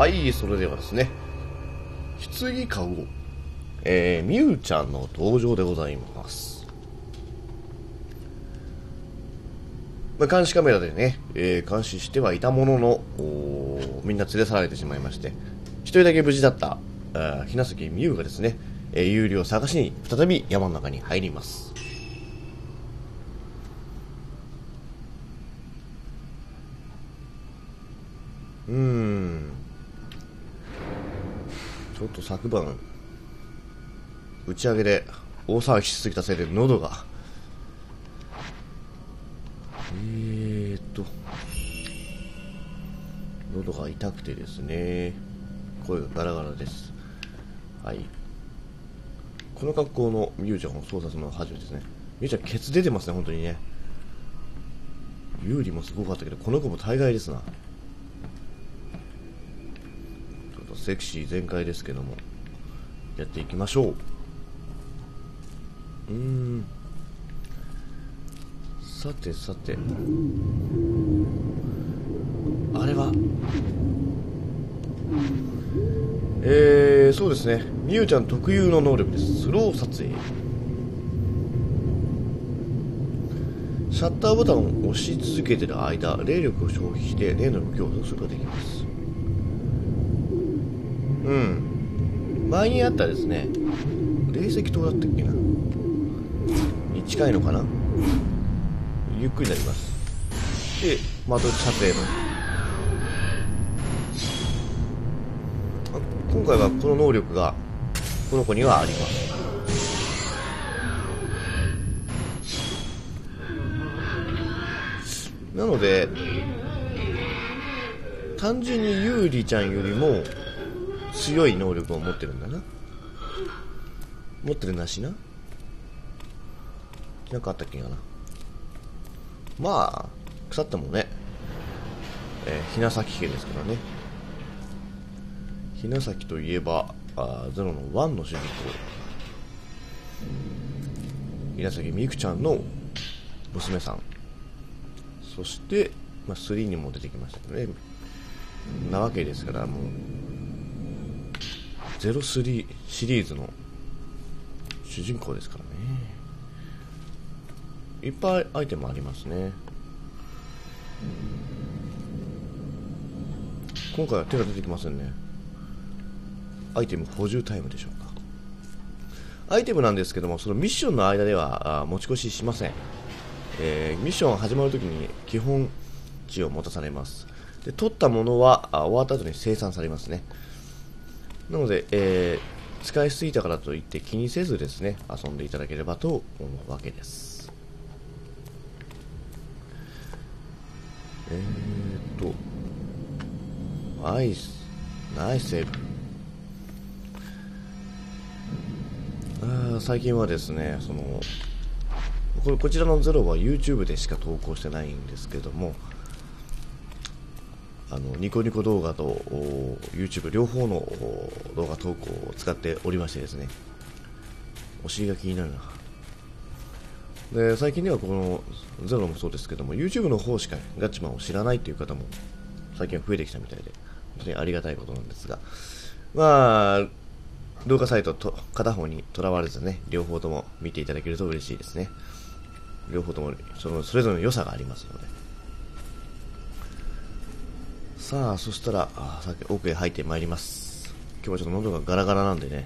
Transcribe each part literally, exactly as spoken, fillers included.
はい、それではですね、棺かご、えー、みゆちゃんの登場でございます。まあ、監視カメラでね、えー、監視してはいたものの、みんな連れ去られてしまいまして、一人だけ無事だったあ雛崎みゆがですね、えー、有利を探しに再び山の中に入ります。うーんちょっと昨晩打ち上げで大騒ぎしすぎたせいで喉がえーっと喉が痛くてですね、声がガラガラです。はい、この格好のみゆちゃんを操作するのは初めてですね。みゆちゃんケツ出てますね、本当にね。有利もすごかったけど、この子も大概ですな。ちょっとセクシー全開ですけども、やっていきましょう。うーんさてさて、あれはえー、そうですね、みゆちゃん特有の能力です。スロー撮影。シャッターボタンを押し続けている間、霊力を消費して霊の動きを予測することができます。うん前にあったですね、霊石塔だったっけなに近いのかな。ゆっくりになります。で窓撮影の今回はこの能力がこの子にはあります。なので単純にゆうりちゃんよりも強い能力を持ってるんだな。持ってるなしな。なんかあったっけかな。まあ腐ってもね、えー、雛崎家ですからね。雛崎といえばあゼロのワンの主人公雛崎みゆちゃんの娘さん、そして、まあ、スリーにも出てきましたね。なわけですから、もうゼロスリーシリーズの主人公ですからね。いっぱいアイテムありますね。今回は手が出てきませんね。アイテム補充タイムでしょうか。アイテムなんですけども、そのミッションの間では持ち越ししません。えー、ミッション始まるときに基本値を持たされます。で取ったものは終わった後に生産されますね。なので、えー、使いすぎたからといって気にせずですね、遊んでいただければと思うわけです。えーっとナイスナイスセーブ。あ最近はですね、そのここちらのゼロは YouTube でしか投稿してないんですけども、あのニコニコ動画と YouTube 両方の動画投稿を使っておりましてですね、お尻が気になるな。で最近ではこのゼロもそうですけども、 YouTube の方しかガッチマンを知らないという方も最近は増えてきたみたいで、本当にありがたいことなんですが、まあ動画サイトと片方にとらわれずね、両方とも見ていただけると嬉しいですね。両方ともそのそれぞれの良さがありますので。さあそしたらあさっき奥へ入ってまいります。今日はちょっと喉がガラガラなんでね、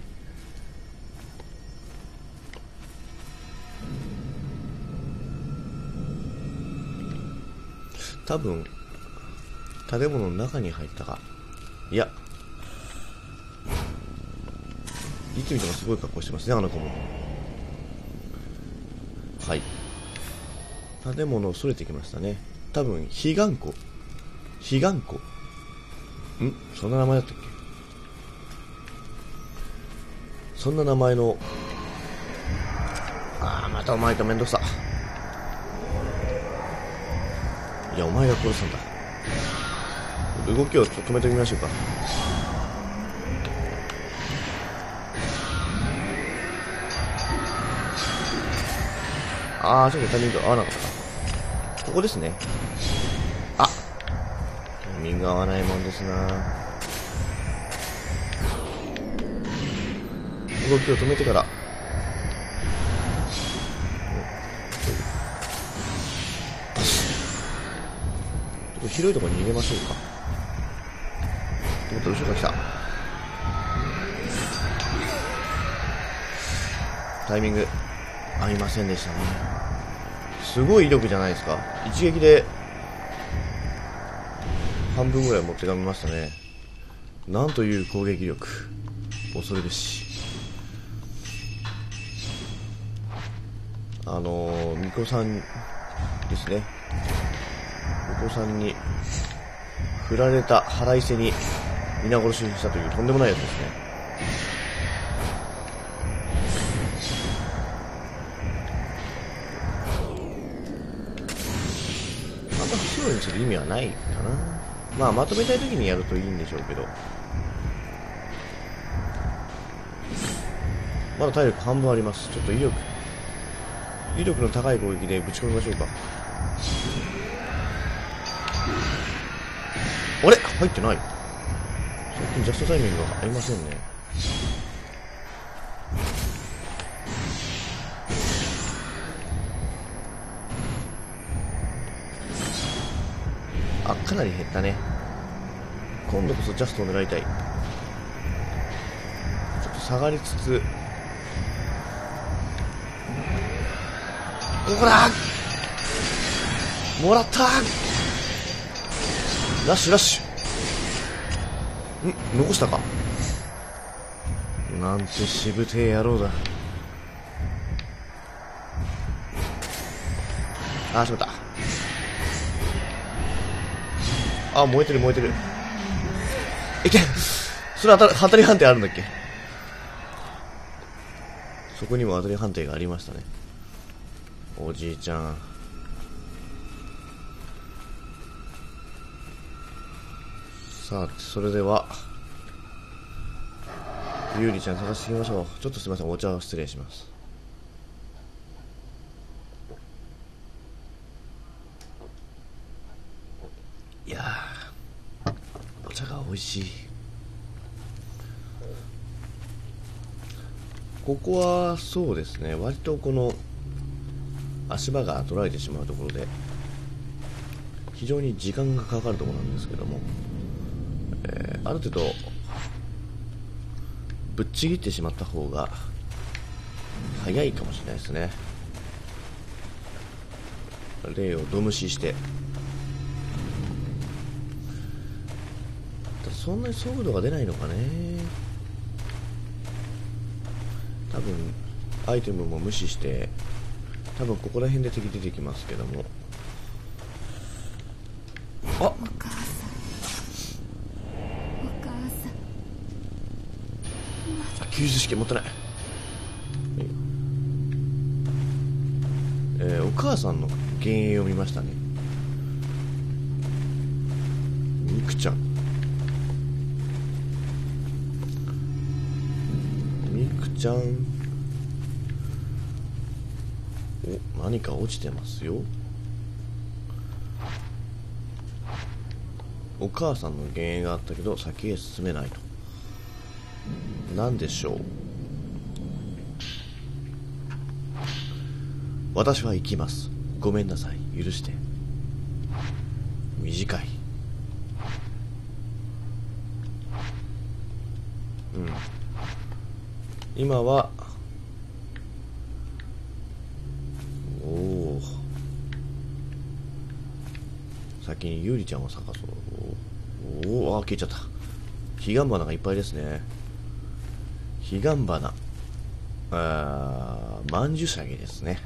多分建物の中に入ったか、いやいつ見てもすごい格好してますね、あの子も。はい、建物をそれてきましたね。多分彼岸湖彼岸湖んそんな名前だったっけ。そんな名前の、ああまたお前とめんどくさ。いやお前が殺したんだ。動きを止めてみましょうか。ああちょっとタイミング合わなかった。ここですね。あタイミング合わないもんですな。 動きを止めてから、広いところに逃げましょうか。と思ったら後ろから来た。タイミング合いませんでしたね。すごい威力じゃないですか。一撃で半分ぐらい持ってかみましたね。なんという攻撃力、恐るべし。あのー、巫女さんですね。巫女さんに振られた腹いせに皆殺しにしたというとんでもないやつですね。あんま後ろにする意味はないかな。まあまとめたい時にやるといいんでしょうけど、まだ体力半分あります。ちょっと威力威力の高い攻撃でぶち込みましょうか。あれ入ってない。最近ジャストタイミングがありませんね。あ、かなり減ったね。今度こそジャストを狙いたい。ちょっと下がりつつ、ほらもらったラッシュラッシュ。ん残したか。なんてしぶてえ野郎だ。あーしまった。あ、燃えてる燃えてる。いけそれ当たり、当たり判定あるんだっけ。そこにも当たり判定がありましたね。おじいちゃん。さあ、それではゆうりちゃん探していきましょう。ちょっとすみません、お茶を失礼します。いやー、お茶が美味しい。ここはそうですね、割とこの足場が取られてしまうところで非常に時間がかかるところなんですけども、えー、ある程度ぶっちぎってしまった方が早いかもしれないですね。例をド無視して、ただそんなに速度が出ないのかね。多分アイテムも無視して、多分ここら辺で敵出てきますけども、あっ、お母さんお母さん、救出式持ってない。えー、お母さんの幻影を見ましたね。ミクちゃん、ミクちゃん、お、何か落ちてますよ。お母さんの幻影があったけど先へ進めないと。何でしょう。私は行きます。ごめんなさい。許して。短い。うん。今は、おお。先にゆうりちゃんを探そう。おお、あ、消えちゃった。彼岸花がいっぱいですね。彼岸花。あー、曼珠沙華ですね。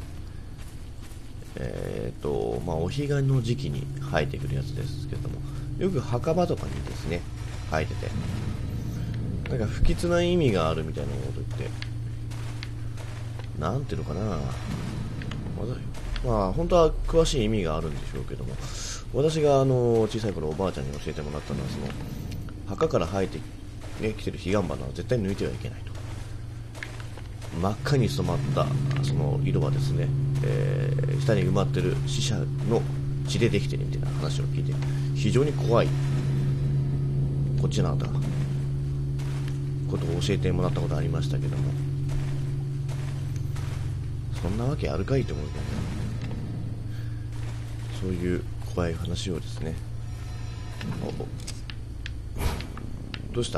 えっと、まあ、お彼岸の時期に生えてくるやつですけれども、よく墓場とかにですね、生えてて、なんか不吉な意味があるみたいなこと言って、なんていうのかな、まあ、本当は詳しい意味があるんでしょうけども、私があの小さい頃おばあちゃんに教えてもらったのは、その墓から生えて、ね、きてる彼岸花は絶対抜いてはいけないと。真っ赤に染まったその色はですね、えー、下に埋まってる死者の血でできてるみたいな話を聞いて、非常に怖いこっちなんだことを教えてもらったことありましたけども、 そんなわけあるかいと思うけどね。そういう怖い話をですね。おお、どうした？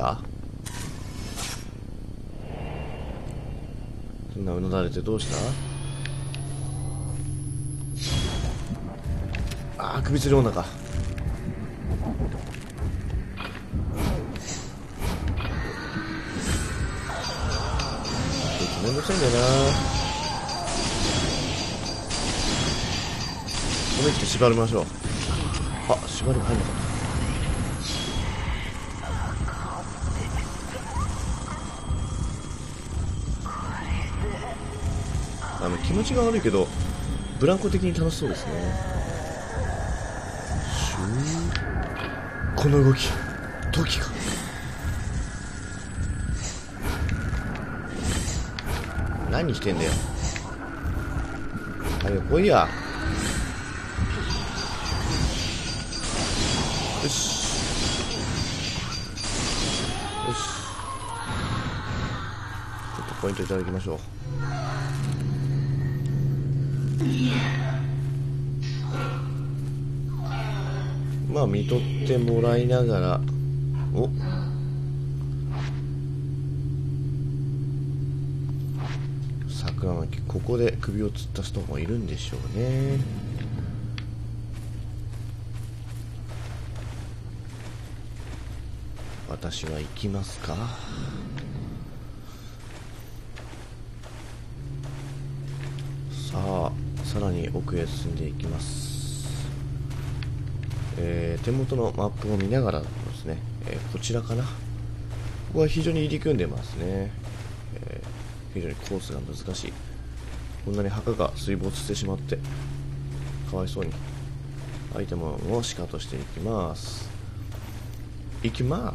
そんなうなだれてどうした？ああ、首吊り女か。めんどくさいんだよな。思い切って縛りましょう。あ、縛りが入んなかった。あの気持ちが悪いけどブランコ的に楽しそうですね。シュー、この動き時か。何してんだよ。早く来いや。よしよし、ちょっとポイントいただきましょう。まあ見とってもらいながら、お、桜巻、ここで首をつった人もいるんでしょうね。私は行きますか。さあ、さらに奥へ進んでいきます。えー、手元のマップを見ながらですね、えー、こちらかな。ここは非常に入り組んでますね。えー、非常にコースが難しい。こんなに墓が水没してしまってかわいそうに。アイテムをシカとしていきます。いきます。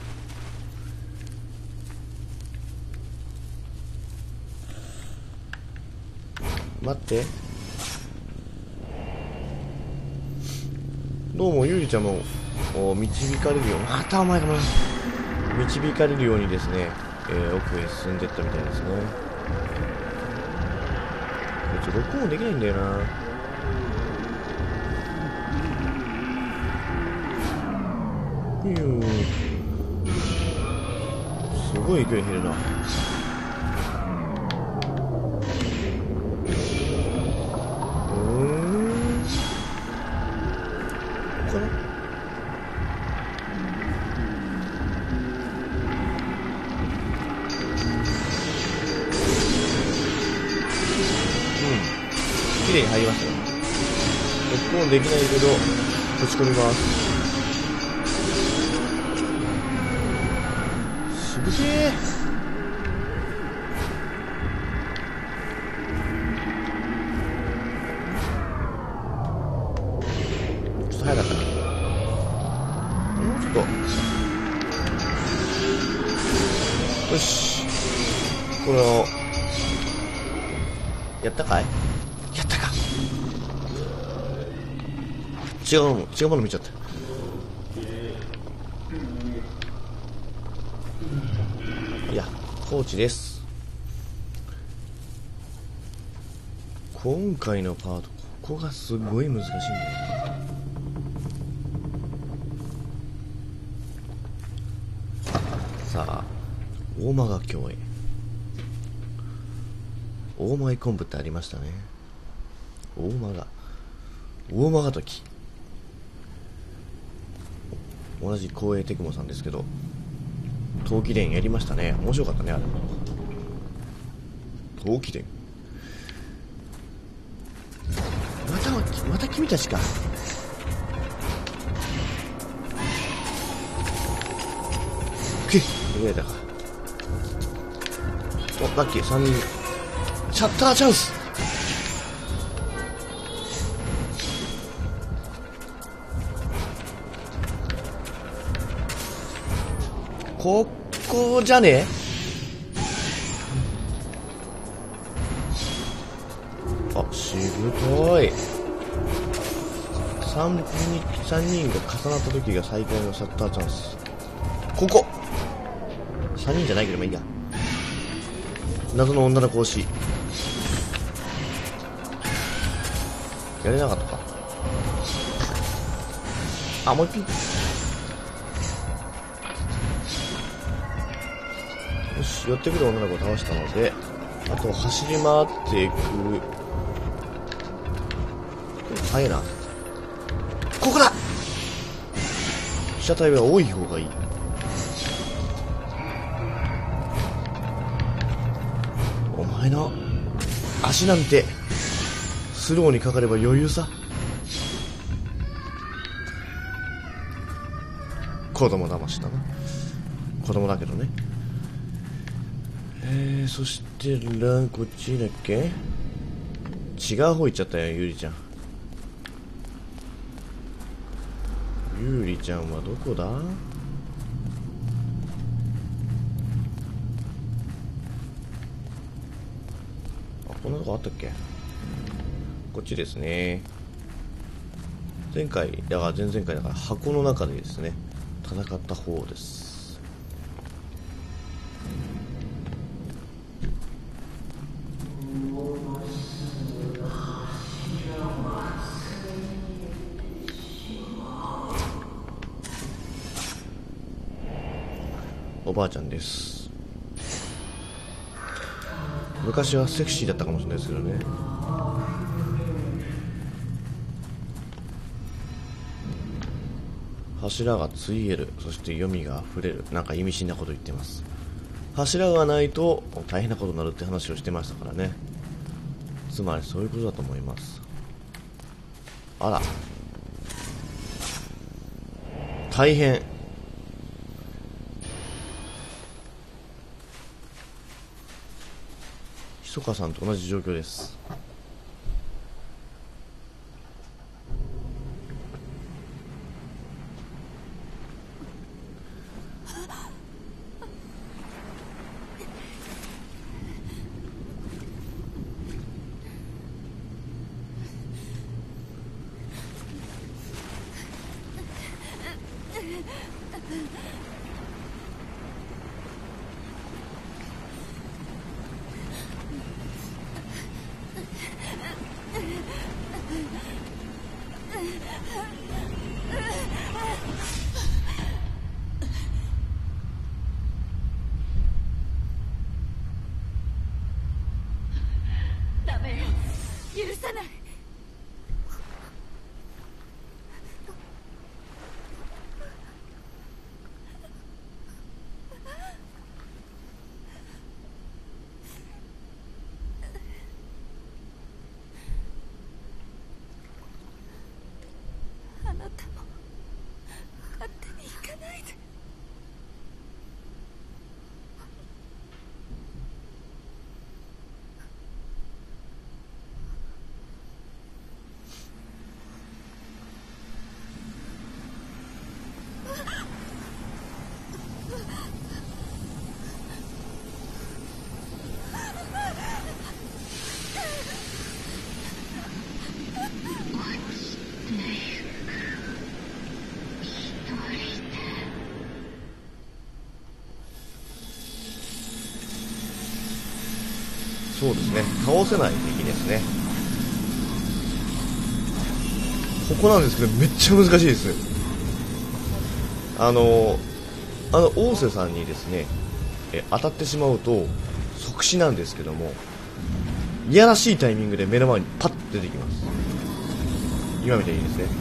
待って、どうもゆりちゃんも導かれるように、またお前が導かれるようにですね、えー、奥へ進んでいったみたいですね。こいつ録音できないんだよな。ふゆー、すごい勢い減るな。綺麗に入りましたよ。録音できないけどぶち込みます。しぶけー。ちょっと早かったな。もうちょっと。よし、これをやったかい。やったか。違うもの違うもの見ちゃった。いや、コーチです。今回のパート、ここがすごい難しいんだよな。さあ、大間が京へ。大前昆布ってありましたね。大間が大間が時、同じ光栄テクモさんですけど、陶器伝やりましたね。面白かったね、あれ。陶器伝、またまた君たちか。け逃げたか。お、ラッキーさんにん。シャッターチャンス。ここじゃねえ。あ、しぶとい。3人、三人が重なった時が最高のシャッターチャンス。ここさんにんじゃないけどまあいいや。謎の女の子推し。 やれなかったか。あ、もう一品。よし、寄ってくる女の子を倒したので、あと走り回っていく。早いな。ここだ。被写体は多い方がいい。お前の足なんてスローにかかれば余裕さ。子供騙しだな。子供だけどね。えー、そしてらこっちだっけ。違う方行っちゃったよ、ゆりちゃん。ゆりちゃんはどこだ。あ、こんなとこあったっけ。こっちですね。前回だから前々回だから箱の中でですね戦った方です。おばあちゃんです。昔はセクシーだったかもしれないですけどね。柱がついえる、そして読みが溢れる。なんか意味深なこと言ってます。柱がないと大変なことになるって話をしてましたからね。つまりそういうことだと思います。あら、大変。ひそかさんと同じ状況です。 ダメよ、許さない。あなたも勝手に行かないで。 そうですね、倒せない敵ですね。ここなんですけどめっちゃ難しいです。あのあの大瀬さんにですねえ当たってしまうと即死なんですけども、いやらしいタイミングで目の前にパッと出てきます。今みたいにですね。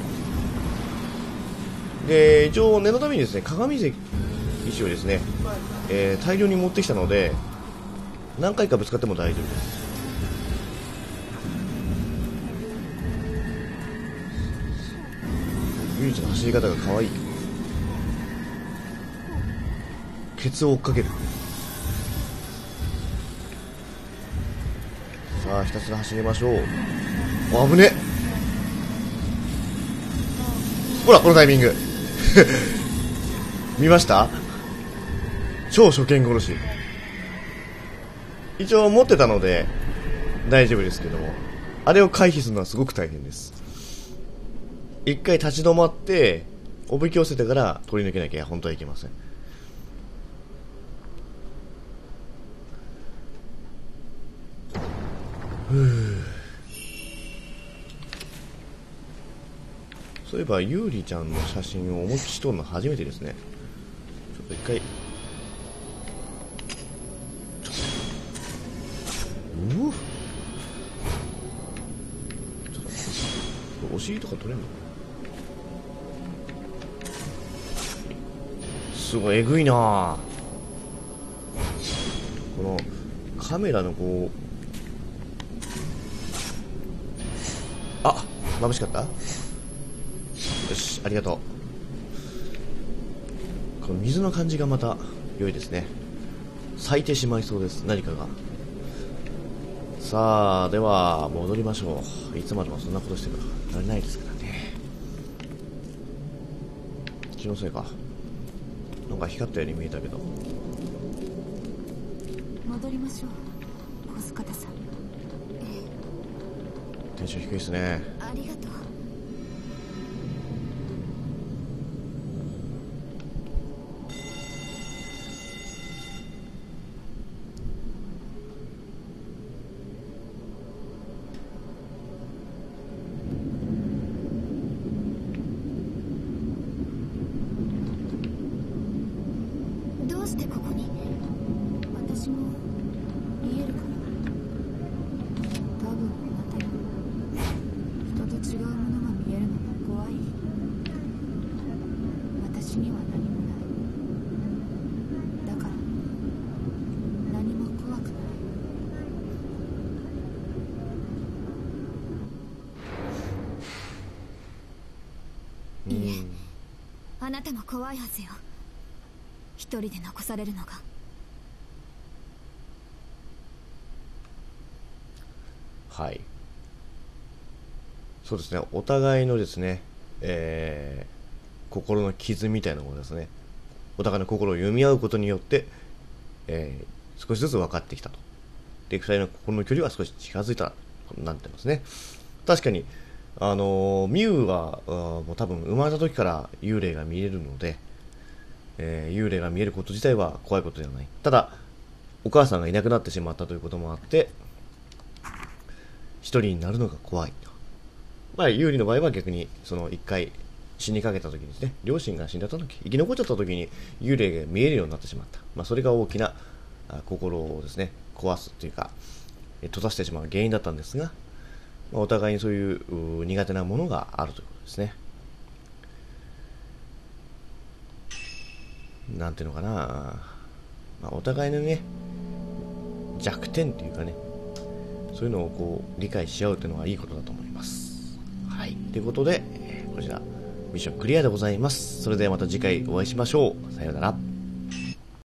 で一応念のためにですね鏡石をですね、えー、大量に持ってきたので何回かぶつかっても大丈夫です。ゆりちゃんの走り方が可愛い。ケツを追っかける。さあひたすら走りましょう。あぶね。ほらこのタイミング見ました。超初見殺し。一応持ってたので大丈夫ですけども、あれを回避するのはすごく大変です。一回立ち止まっておびき寄せてから取り抜けなきゃ本当はいけません。ふう、 そういえばゆうりちゃんの写真を思いっきり撮るの初めてですね。ちょっと一回、うわ、ちょっとお尻とか撮れんの？すごいえぐいな。このカメラのこう、あ、眩しかった？よし、ありがとう。この水の感じがまた良いですね。咲いてしまいそうです、何かが。さあ、では戻りましょう。いつまでもそんなことしてられないですからね。気のせいか。なんか光ったように見えたけど。 戻りましょう、小塚田さん。 テンション低いですね。 ありがとう。どうしてここに？私も見えるかな？多分あなたに人と違うものが見えるのが怖い。私には何もない。だから何も怖くない。いえ、あなたも怖いはずよ。一人で残されるのが。 はい、そうですね。お互いのですね、えー、心の傷みたいなものですね。お互いの心を読み合うことによって、えー、少しずつ分かってきたと。で、二人の心の距離は少し近づいたとなってますね。確かに、あのー、ミュウはあもう多分生まれた時から幽霊が見えるので、えー、幽霊が見えること自体は怖いことではない。ただ、お母さんがいなくなってしまったということもあって、一人になるのが怖い。まあ、有利の場合は逆に、その一回死にかけた時にですね、両親が死んだ時、生き残っちゃった時に幽霊が見えるようになってしまった。まあ、それが大きな心をですね、壊すというか、閉ざしてしまう原因だったんですが、まあ、お互いにそういう苦手なものがあるということですね。なんていうのかな、まあ、お互いのね、弱点というかね、そういうのをこう理解し合うというのはいいことだと思います。はい。ということで、こちらミッションクリアでございます。それではまた次回お会いしましょう。さようなら。